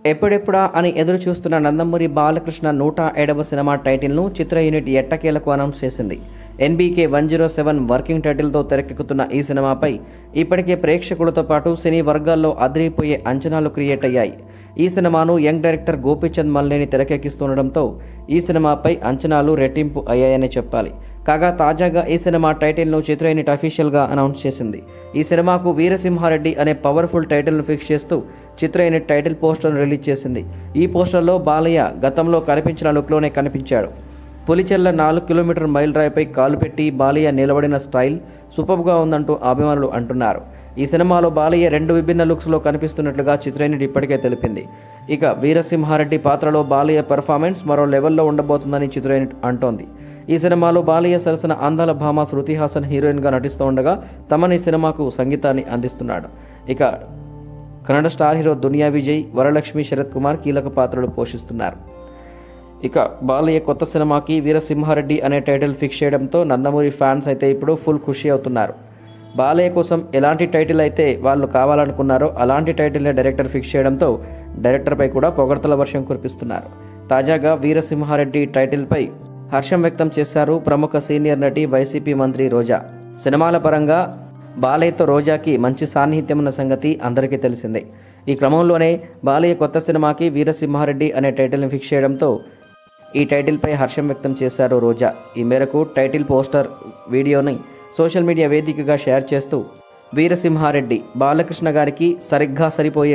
ఎప్పుడెప్పుడా అని ఎదురు చూస్తున్న నందమూరి బాలకృష్ణ 107వ సినిమా టైటిల్ను చిత్ర యూనిట్ ఎట్టకేలకు అనౌన్స్ చేసింది. ఎన్బీకే 107 వర్కింగ్ టైటిల్తో తెరకెక్కుతున్న ఈ సినిమాపై ఇప్పటికే ప్రేక్షకులతో పాటు సినీ వర్గాల్లో అదిరిపోయే అంచనాలు క్రియేట్ అయ్యాయి. ఈ సినిమాను యంగ్ డైరెక్టర్ గోపీచంద్ మల్లేని తెరకెక్కిస్తుండటంతో ఈ సినిమాపై అంచనాలు రెట్టింపు అయ్యాయని చెప్పాలి. కాగా తాజాగా ఈ సినిమా టైటిల్ను చిత్ర యూనిట్ అఫీషియల్గా అనౌన్స్ చేసింది. ఈ సినిమాకు వీరసింహారెడ్డి అనే పవర్ఫుల్ టైటిల్ను ఫిక్స్ చేస్తూ చిత్ర యూనిట్ టైటిల్ పోస్టర్ను రిలీజ్ చేసింది. ఈ పోస్టర్లో బాలయ్య గతంలో కనిపించిన లుక్లోనే కనిపించాడు. పులిచెర్ల 4 కిలోమీటర్ మైల్ రాయిపై కాలు పెట్టి బాలయ్య నిలబడిన స్టైల్ సూపర్గా ఉందంటూ అభిమానులు అంటున్నారు. ఈ సినిమాలో బాలయ్య 2 విభిన్న లుక్స్లో కనిపిస్తున్నట్లుగా చిత్ర యూనిట్ ఇప్పటికే తెలిపింది. ఇక వీరసింహారెడ్డి పాత్రలో బాలయ్య పెర్ఫార్మెన్స్ మరో లెవెల్లో ఉండబోతుందని చిత్ర యూనిట్ అంటోంది. ఈ సినిమాలో బాలయ్య సరసన అందాల భామ శృతి హాసన్ హీరోయిన్గా నటిస్తూ ఉండగా తమన్ ఈ సినిమాకు సంగీతాన్ని అందిస్తున్నాడు. ఇక కన్నడ స్టార్ హీరో దునియా విజయ్, వరలక్ష్మి, శరత్ కుమార్ కీలక పాత్రలు పోషిస్తున్నారు. ఇక బాలయ్య కొత్త సినిమాకి వీరసింహారెడ్డి అనే టైటిల్ ఫిక్స్ చేయడంతో నందమూరి ఫ్యాన్స్ అయితే ఇప్పుడు ఫుల్ ఖుషి అవుతున్నారు. బాలయ్య కోసం ఎలాంటి టైటిల్ అయితే వాళ్ళు కావాలనుకున్నారో అలాంటి టైటిల్ని డైరెక్టర్ ఫిక్స్ చేయడంతో డైరెక్టర్పై కూడా పొగడ్తల వర్షం కురిపిస్తున్నారు. తాజాగా వీరసింహారెడ్డి టైటిల్పై హర్షం వ్యక్తం చేశారు ప్రముఖ సీనియర్ నటి, వైసీపీ మంత్రి రోజా. సినిమాల పరంగా బాలయ్యతో రోజాకి మంచి సాన్నిహిత్యం ఉన్న సంగతి అందరికీ తెలిసిందే. ఈ క్రమంలోనే బాలయ్య కొత్త సినిమాకి వీరసింహారెడ్డి అనే టైటిల్ని ఫిక్స్ చేయడంతో ఈ టైటిల్పై హర్షం వ్యక్తం చేశారు రోజా. ఈ మేరకు టైటిల్ పోస్టర్ వీడియోని సోషల్ మీడియా వేదికగా షేర్ చేస్తూ వీరసింహారెడ్డి బాలకృష్ణ గారికి సరిగ్గా సరిపోయే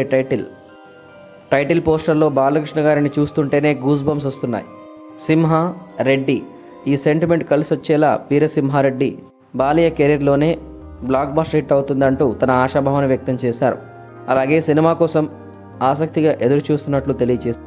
టైటిల్ పోస్టర్లో బాలకృష్ణ గారిని చూస్తుంటేనే గూస్ బంప్స్ వస్తున్నాయి. సింహ రెడ్డి ఈ సెంటిమెంట్ కలిసి వచ్చేలా వీరసింహారెడ్డి బాలయ్య కెరీర్లోనే బ్లాక్ బస్టర్ హిట్ అవుతుందంటూ తన ఆశాభావాన్ని వ్యక్తం చేశారు. అలాగే సినిమా కోసం ఆసక్తిగా ఎదురు చూస్తున్నట్లు తెలియజేశారు.